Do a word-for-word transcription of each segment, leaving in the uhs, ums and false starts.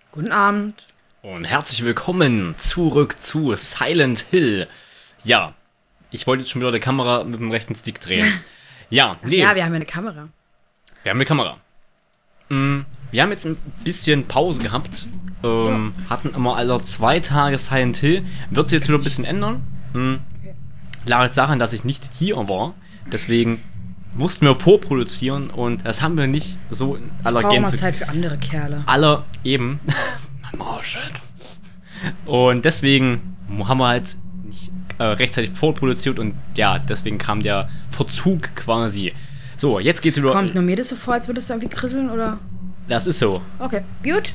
Guten Abend. Und herzlich willkommen zurück zu Silent Hill. Ja, ich wollte jetzt schon wieder die Kamera mit dem rechten Stick drehen. Ja, Ach nee. ja, wir haben ja eine Kamera. Wir haben eine Kamera. Mm, wir haben jetzt ein bisschen Pause gehabt. Ähm, ja. Hatten immer alle zwei Tage Silent Hill. Wird sich jetzt wieder ein bisschen ändern. Mm, Okay. lag jetzt daran, dass ich nicht hier war. Deswegen mussten wir vorproduzieren und das haben wir nicht so in aller Brauchen wir Gänze. Zeit für andere Kerle. Aller eben. Mein Marshall. Und deswegen haben wir halt nicht äh, rechtzeitig vorproduziert und ja, deswegen kam der Verzug quasi. So, jetzt geht's über. Kommt nur mir das so vor, als würdest du irgendwie krisseln, oder? Das ist so. Okay, gut.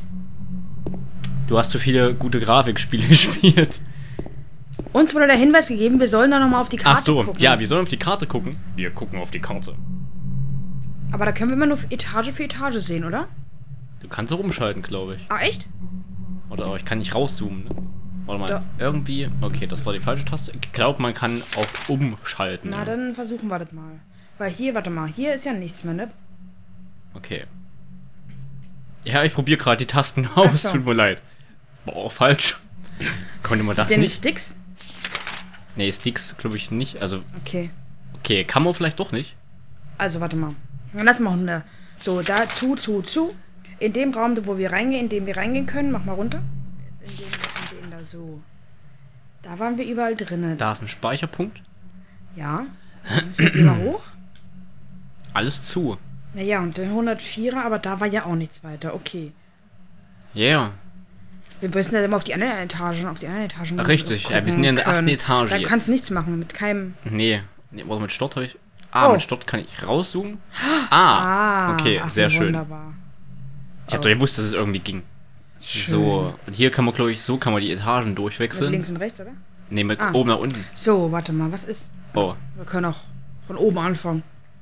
Du hast so viele gute Grafikspiele gespielt. Uns wurde der Hinweis gegeben, wir sollen da nochmal auf die Karte Ach so, gucken. ja, wir sollen auf die Karte gucken. Wir gucken auf die Karte. Aber da können wir immer nur Etage für Etage sehen, oder? Du kannst auch umschalten, glaube ich. Ah, echt? Oder aber ich kann nicht rauszoomen, ne? Warte mal, Da. irgendwie. Okay, das war die falsche Taste. Ich glaube, man kann auch umschalten. Na, ne? dann versuchen wir das mal. Weil hier, warte mal, hier ist ja nichts mehr, ne? Okay. Ja, ich probiere gerade die Tasten aus. so. Tut mir leid. Boah, falsch. Konnte man das Den nicht? Sticks? Nee, Sticks glaube ich nicht. Also, Okay. okay, kann man vielleicht doch nicht. Also, warte mal. Dann lass mal runter. So, da, zu, zu, zu. In dem Raum, wo wir reingehen, in dem wir reingehen können, mach mal runter. In dem, in dem da, so. Da waren wir überall drinnen. Da ist ein Speicherpunkt. Ja. Dann gehen wir hoch. Alles zu. Naja, und den hundertvierer, aber da war ja auch nichts weiter. Okay. Yeah. Wir müssen ja immer auf die anderen Etagen, auf die anderen Etagen Richtig, ja, wir gucken sind ja in der ersten können. Etage Da jetzt. kannst du nichts machen, mit keinem... Nee. Nee, warte, mit Start habe ich. Ah, Oh. mit Start kann ich rauszoomen. Ah, okay, ach, sehr schön. wunderbar. Ich habe Oh. doch gewusst, dass es irgendwie ging. Schön. So, und hier kann man, glaube ich, so kann man die Etagen Mit durchwechseln. links und rechts, oder? Nee, mit Ah. oben nach unten. So, warte mal, was ist... Oh. Wir können auch von oben anfangen.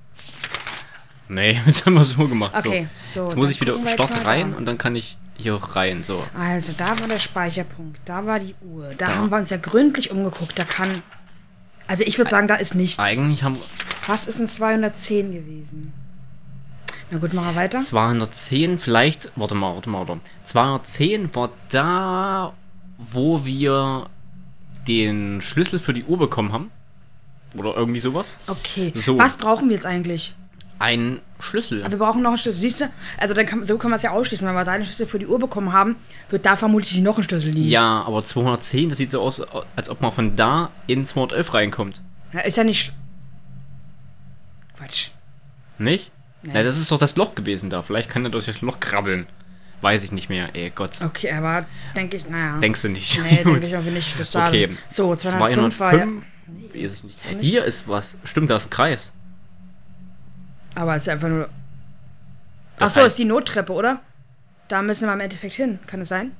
Nee, jetzt haben wir so gemacht. Okay, so. So. Jetzt muss dann ich wieder gucken wir Start jetzt mal rein da. und dann kann ich hier rein. So. Also, da war der Speicherpunkt, da war die Uhr. Da, Da. haben wir uns ja gründlich umgeguckt. Da kann... Also, ich würde sagen, da ist nichts. Eigentlich haben Was ist ein zweihundertzehn gewesen? Na gut, machen wir weiter. zweihundertzehn vielleicht. Warte mal, warte mal, warte. zweihundertzehn war da, wo wir den Schlüssel für die Uhr bekommen haben. Oder irgendwie sowas. Okay, So. was brauchen wir jetzt eigentlich? Ein Schlüssel. Aber wir brauchen noch einen Schlüssel. Siehst du? Also dann kann, so können wir es ja ausschließen. Wenn wir da einen Schlüssel für die Uhr bekommen haben, wird da vermutlich noch ein Schlüssel liegen. Ja, aber zweihundertzehn, das sieht so aus, als ob man von da in zweihundertelf reinkommt. Ja, ist ja nicht... Quatsch. Nicht? Nee. Na, das ist doch das Loch gewesen da. Vielleicht kann er durch das Loch krabbeln. Weiß ich nicht mehr. Ey, Gott. Okay, aber denke ich, naja. Denkst du nicht? Nee, denke ich irgendwie nicht. Das da Okay. So, zweihundertfünf war ja... zweihundertfünf? Weiß ich nicht. Hier ist was. Stimmt, da ist ein Kreis. Aber es ist einfach nur... Das Achso, heißt- ist die Nottreppe, oder? Da müssen wir im Endeffekt hin. Kann es sein?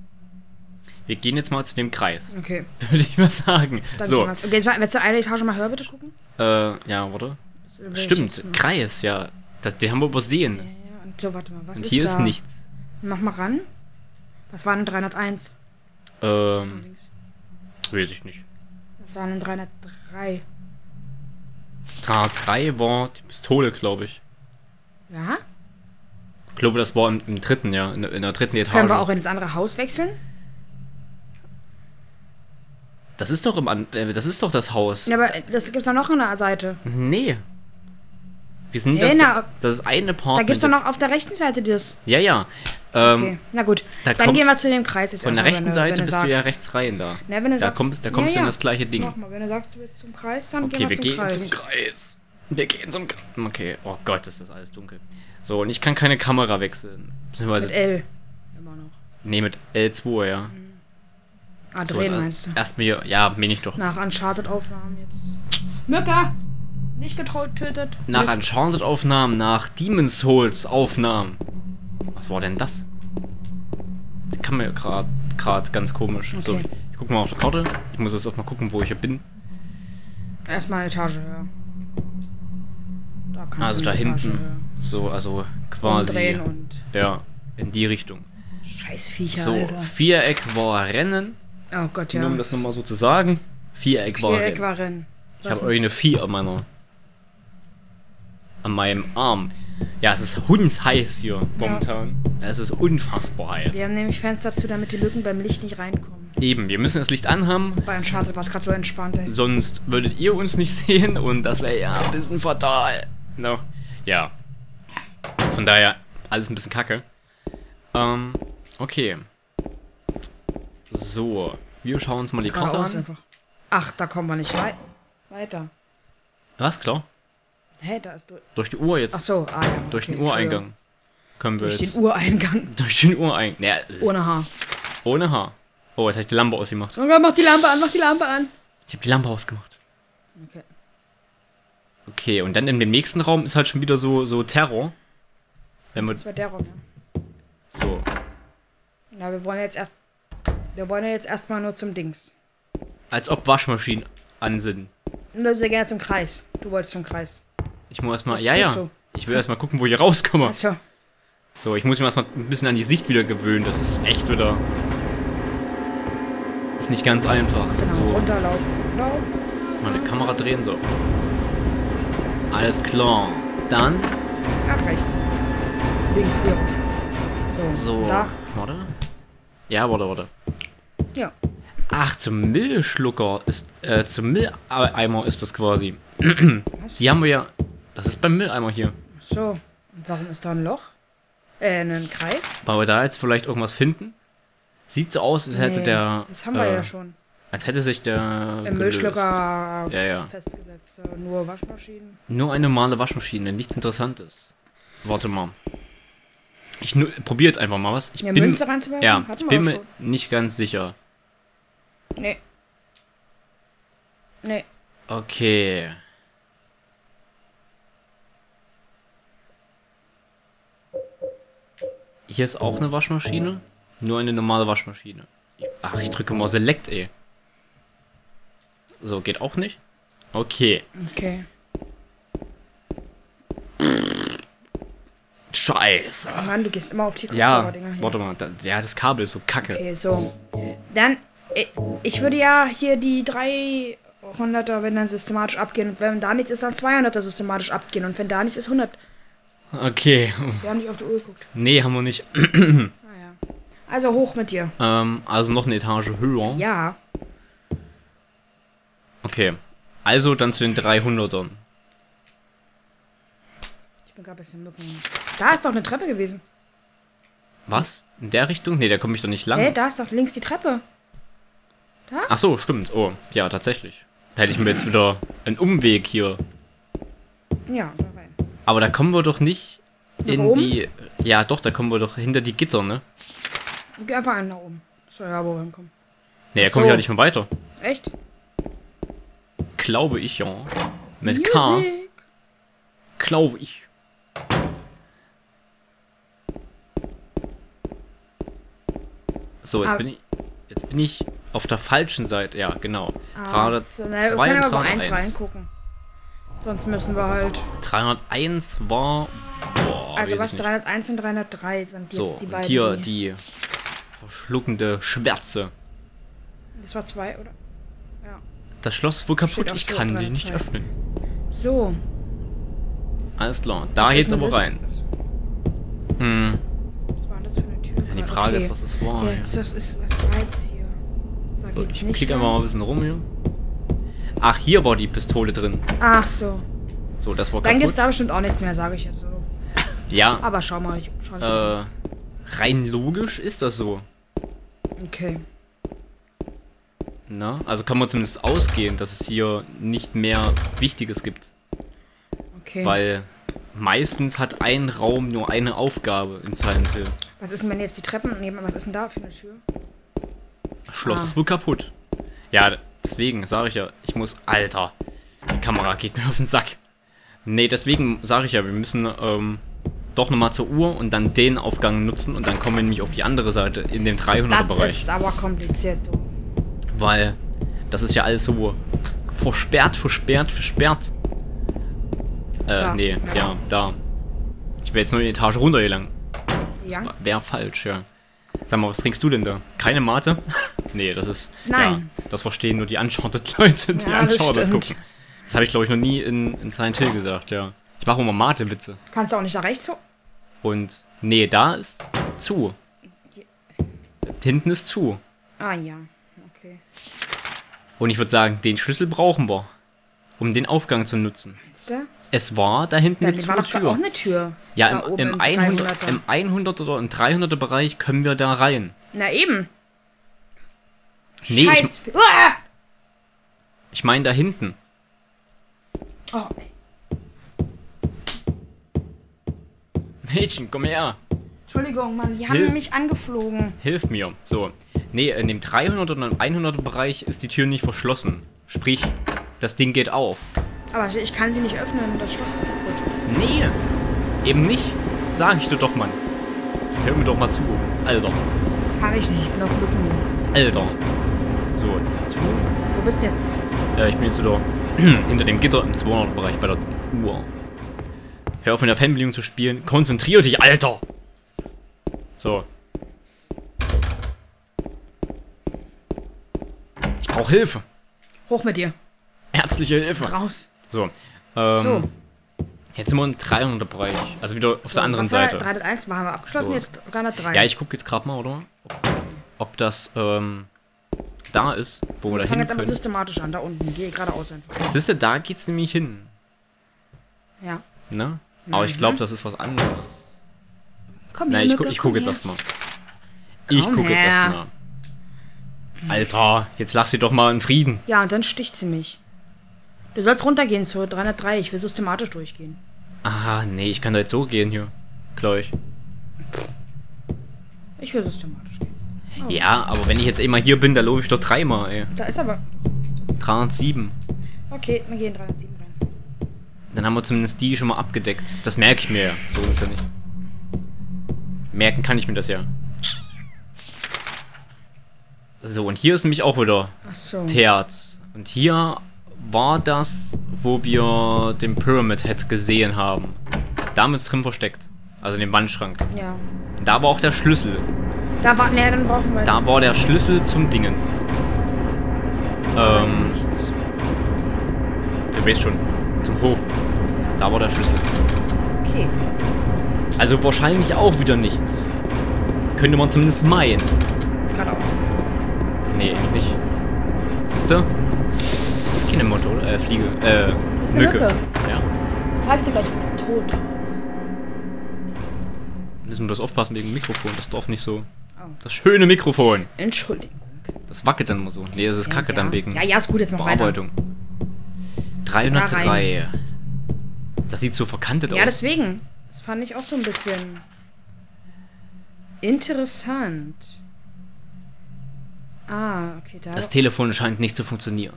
Wir gehen jetzt mal zu dem Kreis. Okay. Würde ich mal sagen. Dann So. gehen wir jetzt. Okay, jetzt mal, willst du eine Etage mal höher bitte gucken? Äh, ja, warte. Das will ich Stimmt, jetzt mal- Kreis, ja. Das, den haben wir übersehen. Ja, ja, und so, warte mal, was Und ist hier da? ist nichts. Mach mal ran. Was war denn dreihunderteins? Ähm, Links. weiß ich nicht. Was war denn dreihundertdrei? dreihundertdrei war die Pistole, glaube ich. Ja? Ich glaube, das war im, im dritten, ja. In, in der dritten Etage. Können wir auch in das andere Haus wechseln? Das ist doch im An äh, das ist doch das Haus. Ja, aber das gibt's doch noch an der Seite. Nee. Wir sind Nee, das, na, das ist ein Da Apartment. gibt's doch noch jetzt. auf der rechten Seite das. Ja, ja. Ähm, Okay, na gut. da Dann kommt- gehen wir zu dem Kreis jetzt Von der erstmal, rechten wenn du- Seite wenn du bist sagst. du ja rechts rein da. Na, wenn du Da sagst, kommst, da kommst ja, du in ja. das gleiche Ding. Mach mal, wenn du sagst, du willst zum Kreis, dann Okay, gehen wir wir zum gehen Kreis. zum Kreis. Wir gehen zum Kreis. Okay. Oh Gott, ist das alles dunkel. So, und ich kann keine Kamera wechseln. Beziehungsweise. Mit L. Immer noch. Nee, mit L zwei, ja. Ah, So, drehen äh, meinst du? Erstmal hier. Ja, meine ich doch. Nach Uncharted-Aufnahmen jetzt. Mücke! Nicht getötet. Nach Mist. Uncharted-Aufnahmen, nach Demon's Souls-Aufnahmen. Was war denn das? Die kam mir gerade gerade ganz komisch. So, Okay. ich guck mal auf die Karte. Ich muss jetzt auch mal gucken, wo ich hier bin. Erstmal eine Etage höher. Da kannst Also du da eine Etage hinten. höher. So, also quasi. Umdrehen und... Ja, in die Richtung. Scheiß Viecher, So, Alter. Viereck war Rennen. Oh Gott, ja. Nur um das nochmal so zu sagen. Viereck war Viereck Rennen. war Rennen. Ich habe euch eine vier an meiner. An meinem Arm. Ja, es ist hundsheiß hier momentan. Ja. Es ist unfassbar heiß. Wir haben nämlich Fenster zu, damit die Mücken beim Licht nicht reinkommen. Eben, wir müssen das Licht anhaben. Bei Uncharted war es gerade so entspannt, ey. Sonst würdet ihr uns nicht sehen und das wäre ja ein bisschen fatal. No. Ja. Von daher, alles ein bisschen kacke. Ähm, okay. So, wir schauen uns mal die Karte an. Einfach. Ach, da kommen wir nicht wei weiter. Was, klar? Hä, da ist durch. Durch die Uhr jetzt. Ach so, ah ja. Durch okay, den Ureingang. Können wir durch jetzt. den Ureingang. Durch den Ureingang. Ja, ohne Haar. Ohne Haar. Oh, jetzt habe ich die Lampe ausgemacht. Oh Gott, mach die Lampe an, mach die Lampe an. Ich habe die Lampe ausgemacht. Okay. Okay, und dann in dem nächsten Raum ist halt schon wieder so, so Terror. Wenn wir das war der Raum, ja. So. Ja, wir wollen jetzt erst. Wir wollen ja jetzt erstmal nur zum Dings. Als ob Waschmaschinen an sind. Nur sehr gerne zum Kreis. Du wolltest zum Kreis. Ich muss erstmal. Was Ja, ja. du? Ich will erstmal gucken, wo ich rauskomme. Achso. So, ich muss mir erstmal ein bisschen an die Sicht wieder gewöhnen. Das ist echt wieder. Ist nicht ganz einfach. Genau, so. runterlaufen. Genau. Mal die Kamera drehen, so. Alles klar. Dann. Ach, rechts. Links, wir. So. So. Da. Warte. Ja, warte, warte. Ja. Ach, zum Müllschlucker ist. Äh, zum Mülleimer ist das quasi. Die haben wir ja. Das ist beim Mülleimer hier. So. Und warum ist da ein Loch? Äh, ein Kreis? Weil wir da jetzt vielleicht irgendwas finden. Sieht so aus, als hätte Nee, der. Das haben wir äh, ja schon. Als hätte sich der. Im gelöst. Müllschlucker Ja, ja. festgesetzt. Nur Waschmaschinen. Nur eine normale Waschmaschine, nichts Interessantes. Warte mal. Ich probiere jetzt einfach mal was. Ich Ja, bin, Münze reinzuwerfen? ja, Hatten ich wir bin auch mir schon. nicht ganz sicher. Nee. Nee. Okay. Hier ist auch eine Waschmaschine. Nur eine normale Waschmaschine. Ach, ich drücke mal Select, ey. So, geht auch nicht. Okay. Okay. Scheiße. Oh Mann, du gehst immer auf die Ja, Kopfhörer-Dinger hier. warte mal. Da, ja, das Kabel ist so kacke. Okay, so. Dann, ich, ich würde ja hier die dreihunderter, wenn dann systematisch abgehen. Und wenn da nichts ist, dann zweihunderter systematisch abgehen. Und wenn da nichts ist, hundert. Okay. Wir haben nicht auf die Uhr geguckt. Nee, haben wir nicht. Ah ja. Also hoch mit dir. ähm, also noch eine Etage höher. Ja. Okay. Also dann zu den dreihundertern. Ich bin gerade ein bisschen Mücken. Da ist doch eine Treppe gewesen. Was? In der Richtung? Nee, da komme ich doch nicht lang. Hä, hey, da ist doch links die Treppe. Da? Ach so, stimmt. Oh, ja, tatsächlich. Da hätte ich mir jetzt wieder einen Umweg hier. Ja, da rein. Aber da kommen wir doch nicht in Nach oben? die... Ja, doch, da kommen wir doch hinter die Gitter, ne? Geh einfach einen nach oben. So, ja, wo wir hinkommen. Nee, da Ach komme ich so. ja nicht mehr weiter. Echt? Glaube ich, ja. Mit K. Musik. Glaube ich. So, jetzt Ah. bin ich... Jetzt bin ich auf der falschen Seite. Ja, genau. Ah, so, na, wir können aber bei eins reingucken. Sonst müssen wir halt... dreihunderteins war... Boah, Also weiß was ich nicht. dreihunderteins und dreihundertdrei sind jetzt So, die und beiden. hier die, die verschluckende Schwärze. Das war zwei, oder? Ja. Das Schloss ist wohl kaputt, Steht auch ich so, kann die drei, nicht zwei. öffnen. So. Alles klar, da Was geht's ist denn aber das? rein. Hm. Was war denn das für eine Tür? Ja, die gerade? Frage Okay. ist, was das war. Jetzt, das ist... Was war jetzt hier? Da So, geht's ich nicht klicke einfach lang. mal ein bisschen rum hier. Ach, hier war die Pistole drin. Ach so. So, das war Dann gibt's kaputt. da bestimmt auch nichts mehr, sage ich jetzt so. Ja, Aber schau mal. Ich, schau mal. äh, rein logisch ist das so. Okay. Na, also kann man zumindest ausgehen, dass es hier nicht mehr Wichtiges gibt. Okay. Weil meistens hat ein Raum nur eine Aufgabe in Silent Hill. Was ist denn, wenn jetzt die Treppen nehmen? Was ist denn da für eine Tür? Das Schloss Ah. ist wohl kaputt. Ja, deswegen sage ich ja, ich muss... Alter, die Kamera geht mir auf den Sack. Nee, deswegen sage ich ja, wir müssen ähm, doch nochmal zur Uhr und dann den Aufgang nutzen und dann kommen wir nämlich auf die andere Seite in dem dreihunderter Das Bereich. ist aber kompliziert, du. Weil das ist ja alles so versperrt, versperrt, versperrt. Äh, Da, nee, ja. ja, da. Ich wäre jetzt nur eine Etage runtergelangt. Ja? Wäre falsch, ja. Sag mal, was trinkst du denn da? Keine Mate? Nee, das ist... Nein. Ja, das verstehen nur die Uncharted-Leute, die Ja, das Uncharted stimmt. gucken. Das habe ich, glaube ich, noch nie in, in Silent Hill gesagt, ja. Ich Ich mache immer Mate-Witze. Kannst du auch nicht da rechts so? Und, nee, da ist zu. Hinten ist zu. Ah, ja. Okay. Und ich würde sagen, den Schlüssel brauchen wir, um den Aufgang zu nutzen. Meinst du? Es war da hinten Da eine war doch Tür. auch eine Tür. Ja, Da im, oben im, hundert, dreihunderter. im hundert oder im dreihunderter Bereich können wir da rein. Na eben. Nee, ich, Scheiß. Uah! ich meine da hinten. Oh, ey. Mädchen, komm her. Entschuldigung, Mann, die haben Hilf. mich angeflogen. Hilf mir. So. Nee, in dem dreihunderter und im hunderter Bereich ist die Tür nicht verschlossen. Sprich, das Ding geht auf. Aber ich- ich kann sie nicht öffnen, das Schloss ist kaputt. Nee, eben nicht. Sag ich dir doch, Mann. Hör mir doch mal zu. Alter. Kann ich nicht, ich bin auf Lücken. Alter. So, das ist zu. Wo bist du jetzt? Äh, ich bin jetzt wieder hinter dem Gitter im zweihunderter Bereich bei der Uhr. Hör auf, in der Fernbedienung zu spielen. Konzentrier dich, Alter! So. Ich brauche Hilfe. Hoch mit dir. Ärztliche Hilfe. Raus. So. Ähm, So. Jetzt sind wir im dreihunderter Bereich. Also wieder auf So, der anderen was war Seite. dreihunderteins haben wir abgeschlossen, So. jetzt dreihundertdrei. Ja, ich gucke jetzt gerade mal, oder? Ob, ob das ähm, da ist, wo wir da Ich fange hin jetzt aber können. systematisch an, da unten. Gehe geradeaus einfach. Siehst du, da geht's nämlich hin. Ja. Ne? Aber ich Mhm. glaube, das ist was anderes. Komm Na, her, ich, Mücke, gu ich komm gucke jetzt her. erstmal. Ich Komm gucke jetzt her. erstmal. Alter, jetzt lass sie doch mal in Frieden. Ja, und dann sticht sie mich. Du sollst runtergehen zu dreihundertdrei. Ich will systematisch durchgehen. Aha, nee, ich kann da jetzt so gehen hier. Gleich. Ich will systematisch gehen. Oh. Ja, aber wenn ich jetzt immer hier bin, da laufe ich doch dreimal, ey. Da ist aber... dreihundertsieben. Okay, wir gehen dreihundertsieben rein. Dann haben wir zumindest die schon mal abgedeckt. Das merke ich mir ja. So ist es ja nicht. Merken kann ich mir das ja. So, und hier ist nämlich auch wieder Ach so. Terz. Und hier war das, wo wir den Pyramid Head gesehen haben. Da ist drin versteckt. Also in dem Wandschrank. Ja. Und da war auch der Schlüssel. Da war... Ne, dann brauchen wir... Da war der Schlüssel zum Dingens. Ähm, nichts. du weißt schon. Zum Hof. Da war der Schlüssel. Okay. Also wahrscheinlich auch wieder nichts. Könnte man zumindest meinen. Geradeaus. Nee, nicht. Siehst du? Das ist keine Motte, oder? Äh, Fliege. Äh, Das ist eine Mücke. Mücke. Ja. Ich zeig's dir gleich, du bist tot. Müssen wir bloß aufpassen wegen dem Mikrofon. Das darf nicht so. Oh. Das schöne Mikrofon. Entschuldigung. Das wackelt dann immer so. Nee, das ist Ja, kacke ja. dann wegen Ja, ja, ist gut, jetzt mach weiter. Bearbeitung. dreihundertdrei. Das sieht so verkantet Ja, aus. deswegen. Das fand ich auch so ein bisschen interessant. Ah, okay, da. Das Telefon scheint nicht zu funktionieren.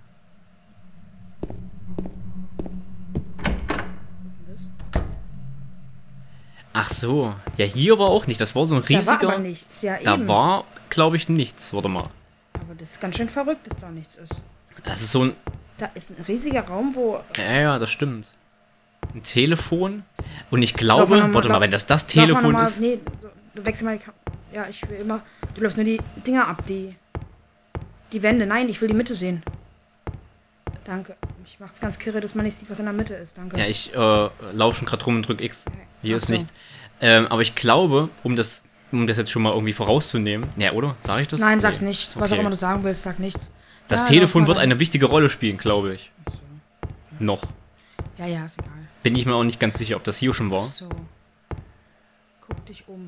Was ist denn das? Ach so. Ja, hier war auch nicht. Das war so ein Da riesiger... war aber nichts, ja Da eben. war, glaube ich, nichts. Warte mal. Aber das ist ganz schön verrückt, dass da nichts ist. Das ist so ein... Da ist ein riesiger Raum, wo... Ja, ja, das stimmt. Ein Telefon. Und ich Lauf glaube... mal noch mal- Warte mal, lauf- wenn das das Lauf mal Telefon noch mal- ist... Nee, so, du wechselst mal die Kam Ja, ich will immer... Du läufst nur die Dinger ab, die... Die Wände. Nein, ich will die Mitte sehen. Danke. Ich mach's ganz kirre, dass man nicht sieht, was in der Mitte ist. Danke. Ja, ich äh, laufe schon gerade rum und drück X. Hier Ach ist so. nichts. Ähm, aber ich glaube, um das, um das jetzt schon mal irgendwie vorauszunehmen... Ja, oder? Sag ich das? Nein, Nee. sag's nicht. Was Okay. auch immer du sagen willst, sag nichts. Das Ja, Telefon lauf mal wird rein. eine wichtige Rolle spielen, glaube ich. Ach so. Noch. Ja, ja, ist egal. Bin ich mir auch nicht ganz sicher, ob das hier schon war. So. Guck dich um.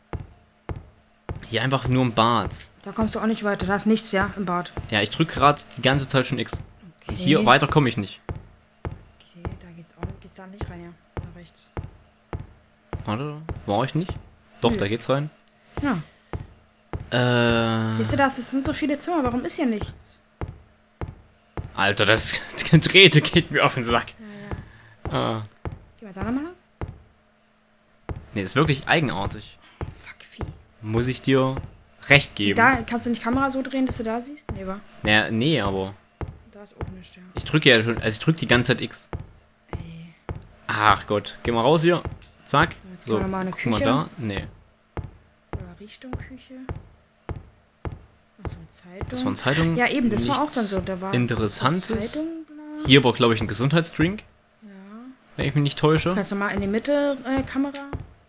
Hier einfach nur im Bad. Da kommst du auch nicht weiter. Da ist nichts, ja, im Bad. Ja, ich drücke gerade die ganze Zeit schon X. Okay. Hier weiter komme ich nicht. Okay, da geht's auch geht's da nicht rein, ja. Da rechts. Warte, war ich nicht? Doch, Nö. da geht's rein. Ja. Äh. Siehst du das? Das sind so viele Zimmer. Warum ist hier nichts? Alter, das Gedrehte geht mir auf den Sack. Ja, ja. Ah. Geh mal da nochmal lang. Nee, ist wirklich eigenartig. Fuck, Vieh. Muss ich dir recht geben. Da kannst du nicht Kamera so drehen, dass du da siehst? Nee, wa? Naja, nee, aber Da ist oben nichts, ja. ich drücke ja schon, also ich drücke die ganze Zeit X. Ey. Ach Gott, geh mal raus hier. Zack. So, jetzt So, gehen wir noch mal in eine guck mal Küche. da. Nee, Oder Richtung Küche. Achso, Zeitung. das waren Zeitungen. Ja, eben, das war auch Nichts dann so. Da war Interessantes. Zeitung, bla. Hier war, glaube ich, ein Gesundheitsdrink. Ja. wenn ich mich nicht täusche. Kannst du mal in die Mitte äh, Kamera?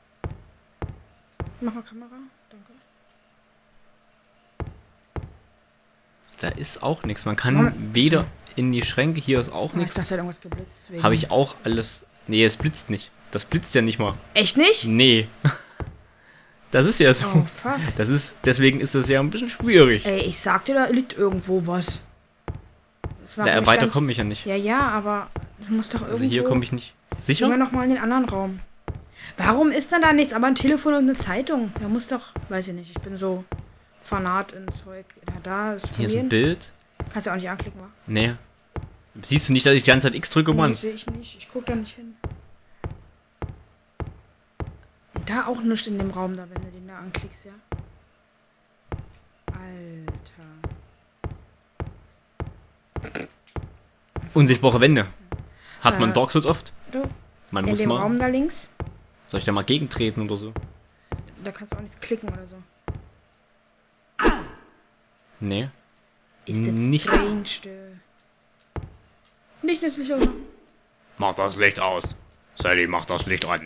Mach mal Kamera, danke. Da ist auch nichts. Man kann Moment. weder in die Schränke, hier ist auch Oh, ich nichts. dachte, da hat irgendwas geblitzt. wegen- Habe ich auch alles... Nee, es blitzt nicht. Das blitzt ja nicht mal. Echt nicht? Nee. Das ist ja so. Oh, fuck. Das ist, deswegen ist das ja ein bisschen schwierig. Ey, ich sagte, da liegt irgendwo was. Das macht Da, mich weiter ganz- komme ich ja nicht. Ja, ja, aber das muss doch irgendwo... Also hier komme ich nicht. Gehen wir Sicher? noch mal in den anderen Raum. Warum ist denn da nichts? Aber ein Telefon und eine Zeitung. Da muss doch... Weiß ich nicht, ich bin so Fanat in Zeug. Da, da ist Hier ist ein Familien. Bild. Kannst du auch nicht anklicken, wa? Nee. Siehst du nicht, dass ich die ganze Zeit X drücke, Mann? Nee, sehe ich nicht. Ich guck da nicht hin. Und da auch nichts in dem Raum, da, wenn du den da anklickst, ja? Alter. Unsichtbare Wände. Hat man Äh, Dark Souls oft? Du, Man in muss dem mal... Raum da links, Soll ich da mal gegentreten oder so? da kannst du auch nichts klicken oder so. Nee. Ist jetzt Nicht. strange. äh. Nicht nützlich, oder? Mach das Licht aus. Sally, mach das Licht an.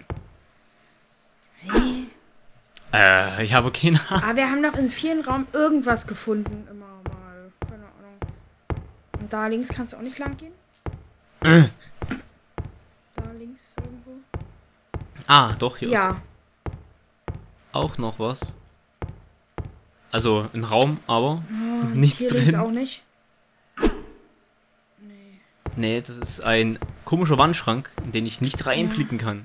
Hey. Äh, ich habe keine Ahnung. Aber wir haben doch in vielen Raum irgendwas gefunden, immer mal. Keine Ahnung. Und da links kannst du auch nicht lang gehen? Äh. Da links irgendwo? Ah, doch, hier ist Ja. auch noch was. Also, ein Raum, aber Oh, nichts hier links drin. auch nicht. Nee. Nee, das ist ein komischer Wandschrank, in den ich nicht reinklicken kann.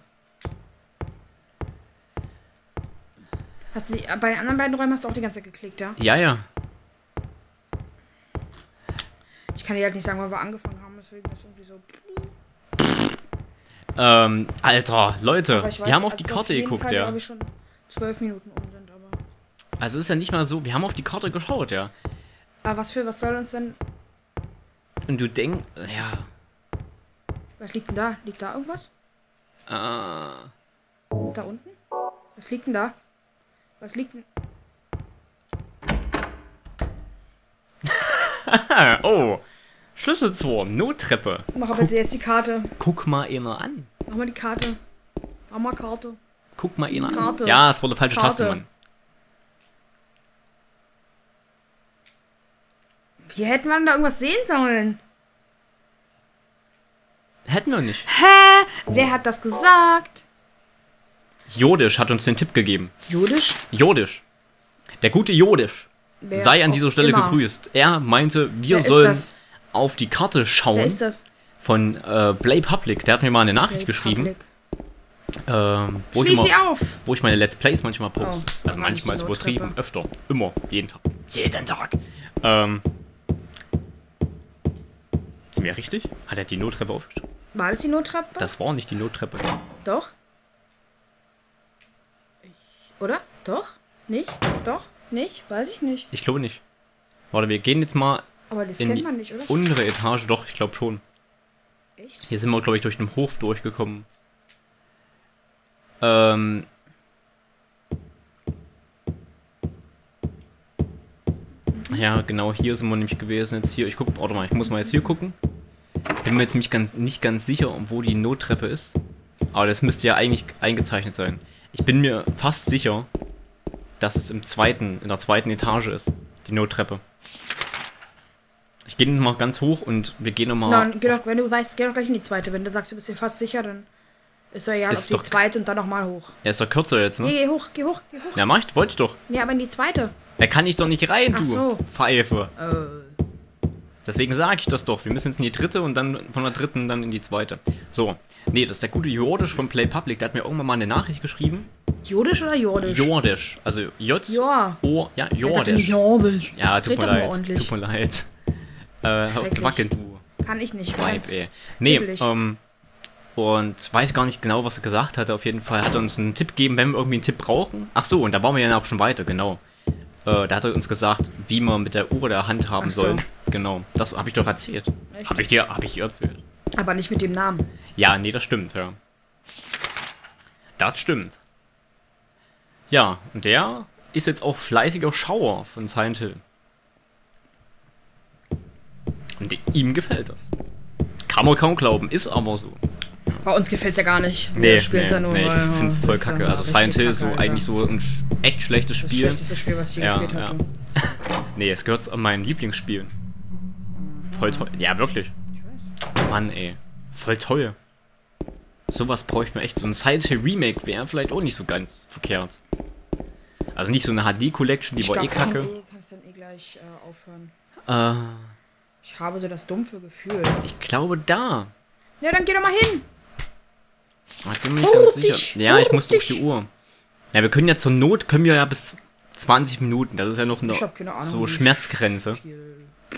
Hast du die, bei den anderen beiden Räumen hast du auch die ganze Zeit geklickt, ja? Ja, ja. Ich kann dir halt nicht sagen, wann wir angefangen haben, deswegen ist irgendwie so... Ähm, Alter, Leute, Aber ich weiß, wir haben auf also die es Karte jeden geguckt, Fall, ja. glaube ich, schon zwölf Minuten um sind, aber... Also es ist ja nicht mal so, wir haben auf die Karte geschaut, ja. Aber was für, was soll uns denn... Und du denkst, ja, Was liegt denn da? Liegt da irgendwas? äh, Da unten? Was liegt denn da? Was liegt denn... oh, Schlüssel zur Nottreppe. Mach aber Guck, bitte jetzt die Karte. guck mal einer an. Mach mal die Karte. Mach mal Karte. Guck mal einer an. Karte. Ja, es wurde falsche Karte. Taste, Mann. Wie hätten wir denn da irgendwas sehen sollen? Hätten wir nicht. Hä? Wer hat das gesagt? Jodisch hat uns den Tipp gegeben. Jodisch? Jodisch. Der gute Jodisch. Wer Sei an auch dieser Stelle immer. gegrüßt. Er meinte, wir Wer ist sollen das? auf die Karte schauen. Wer ist das? Von äh, Play Public. Der hat mir mal eine Nachricht Play geschrieben. Public. Ähm, wo, ich Schließ immer, sie auf! wo ich meine Let's Plays manchmal poste. Oh, also manchmal ist die übertrieben, Nottreppe. öfter, immer, jeden Tag. Jeden Tag. Ähm, ist mir richtig? Hat er die Nottreppe aufgeschrieben? War das die Nottreppe? Das war nicht die Nottreppe. Doch? Ich, oder? Doch? Nicht? Doch? Nicht? Weiß ich nicht. Ich glaube nicht. Warte, wir gehen jetzt mal Aber das in kennt die man nicht, oder? untere Etage. Doch, ich glaube schon. Echt? Hier sind wir, glaube ich, durch den Hof durchgekommen. Ähm. Ja, genau, hier sind wir nämlich gewesen. Jetzt hier, ich guck, warte mal, ich muss mal jetzt hier gucken. Bin mir jetzt nicht ganz, nicht ganz sicher, wo die Nottreppe ist. Aber das müsste ja eigentlich eingezeichnet sein. Ich bin mir fast sicher, dass es im zweiten, in der zweiten Etage ist. Die Nottreppe. Ich gehe mal ganz hoch und wir gehen nochmal. Nein, geh doch, wenn du weißt, geh doch gleich in die zweite. Wenn du sagst, du bist dir fast sicher, dann ist doch egal, Ist auf die doch- zweite und dann nochmal hoch. Er ist doch kürzer jetzt, Nee, ne? geh hoch, geh hoch, geh hoch. Ja, mach ich, wollte ich doch. Ja, aber in die zweite. Da kann ich doch nicht rein, Ach du so. Pfeife. Äh, Deswegen sage ich das doch. Wir müssen jetzt in die dritte und dann von der dritten dann in die zweite. So. Nee, das ist der gute Jordisch von Play Public. Der hat mir irgendwann mal eine Nachricht geschrieben. Jodisch oder Jordisch? Jordisch. Also J. Ja. O. Ja, Jordisch. Jordisch. Jordisch. Ja, tut Red mir doch mal leid. ordentlich. Tut mir leid. Äh, hör auf zu Schrecklich. wackeln, du Kann ich nicht. Vibe, ganz ey. Nee, üblich. ähm. Und weiß gar nicht genau, was er gesagt hatte. Auf jeden Fall hat er uns einen Tipp gegeben, wenn wir irgendwie einen Tipp brauchen. Ach so, und da waren wir ja auch schon weiter, genau. Äh, da hat er uns gesagt, wie man mit der Uhr der Hand haben Ach so. soll. Genau, das habe ich doch erzählt. Echt? Habe ich dir, habe ich dir erzählt. Aber nicht mit dem Namen. Ja, nee, das stimmt, ja. Das stimmt. Ja, und der ist jetzt auch fleißiger Schauer von Silent Hill. Und ihm gefällt das. Kann man kaum glauben, ist aber so. Bei uns gefällt's ja gar nicht. Nee, Wir spielen's nee, ja nur, nee, ich weil, find's ja, voll ist kacke. dann Also richtig Silent Hill kacke, ist so Alter. eigentlich so ein sch- echt schlechtes Das Spiel. schlechteste Spiel, was ich je Ja, gespielt ja. hatte. Nee, es gehört zu meinen Lieblingsspielen. Voll toll. Ja, wirklich. Ich weiß. Mann, ey. Voll toll. Sowas bräuchte man echt. So ein Silent Hill Remake wäre vielleicht auch nicht so ganz verkehrt. Also nicht so eine H D-Collection, die Ich war glaub, eh kacke. eh, kannst dann eh gleich äh, aufhören. Äh, Ich habe so das dumpfe Gefühl. ich glaube da. Ja, dann geh doch mal hin. Ah, ich bin mir nicht Hurtig, ganz sicher. Ja, ich muss durch hurtig. die Uhr. Ja, wir können ja zur Not, können wir ja bis zwanzig Minuten. Das ist ja noch eine Ich hab keine Ahnung, so wie Schmerzgrenze. Spiel.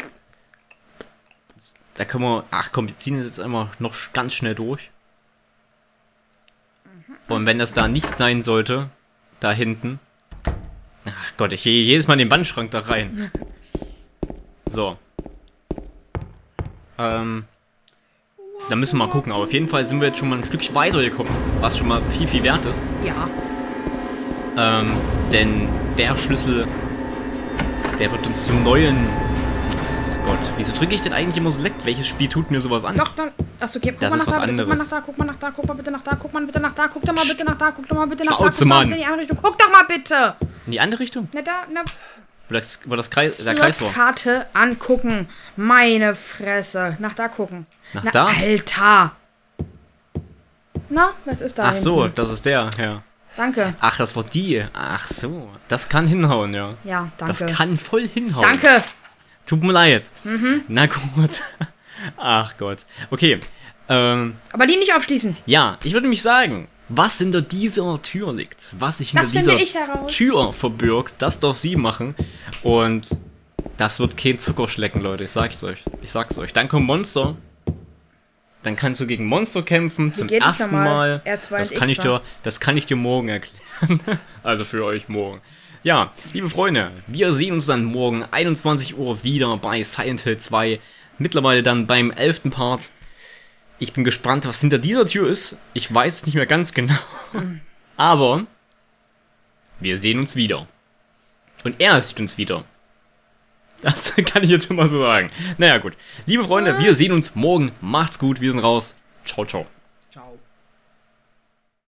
Da können wir, ach komm, wir ziehen das jetzt einmal noch sch- ganz schnell durch. Und wenn das da nicht sein sollte, da hinten. Ach Gott, ich gehe jedes Mal in den Wandschrank da rein. So. Ähm. Da müssen wir mal gucken, aber auf jeden Fall sind wir jetzt schon mal ein Stückchen weitergekommen, was schon mal viel, viel wert ist. Ja. Ähm, denn der Schlüssel, der wird uns zum neuen... Ach Gott, wieso drücke ich denn eigentlich immer Select? Welches Spiel tut mir sowas an? Doch, dann. Achso, okay, guck Das mal ist nach was da, bitte, guck mal anderes. nach da, guck mal nach da, guck mal bitte nach da, guck mal bitte nach da, guck doch mal bitte nach da, guck doch mal bitte nach da, Schnauze, guck doch mal Mann. bitte in die andere Richtung, guck doch mal bitte! In die andere Richtung? Na da, na, Wo das, wo das Kreis, der du Kreis hast war. Karte angucken, meine Fresse, nach da gucken. Nach Na, da? Alter! Na, was ist da Ach so, hinten? das ist der, ja. Danke. Ach, das war die. Ach so, das kann hinhauen, ja. Ja, danke. Das kann voll hinhauen. Danke! Tut mir leid. Mhm. Na gut. Ach Gott. Okay. Ähm, Aber die nicht aufschließen. ja, ich würde mich sagen, was hinter dieser Tür liegt, was sich hinter Das finde dieser ich heraus. Tür verbirgt, das darf sie machen. Und das wird kein Zuckerschlecken, Leute. Ich sag's euch. Ich sag's euch. Dann kommt Monster. Dann kannst du gegen Monster kämpfen, zum geht es ersten nochmal? Mal. R zwei Das und kann, X, ich dir, das kann ich dir morgen erklären. Also für euch morgen. Ja, liebe Freunde, wir sehen uns dann morgen einundzwanzig Uhr wieder bei Silent Hill zwei. Mittlerweile dann beim elften Part. Ich bin gespannt, was hinter dieser Tür ist. Ich weiß es nicht mehr ganz genau. Aber wir sehen uns wieder. Und er sieht uns wieder. Das kann ich jetzt schon mal so sagen. Naja, gut. Liebe Freunde, wir sehen uns morgen. Macht's gut, wir sind raus. Ciao, ciao. Ciao.